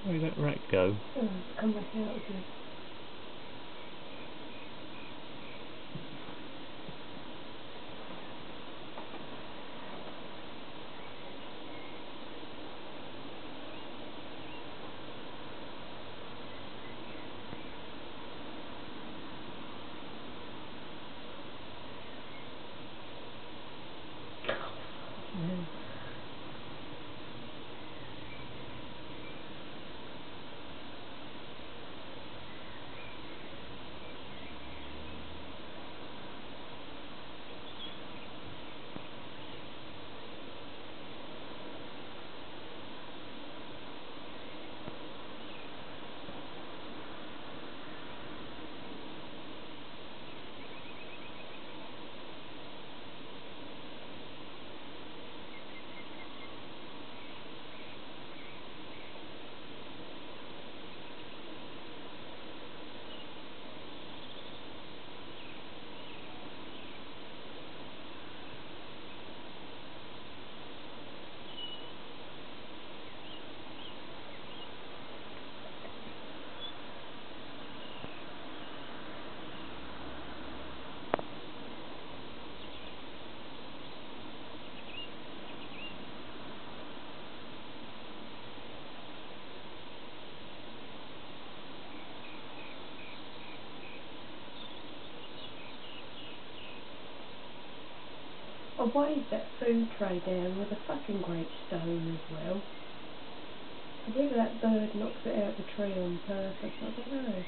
Where did that rat go? Oh, it's come back out again. No. I weighed that food tray down with a fucking great stone as well. Whether that bird knocks it out of the tree on purpose, I don't know.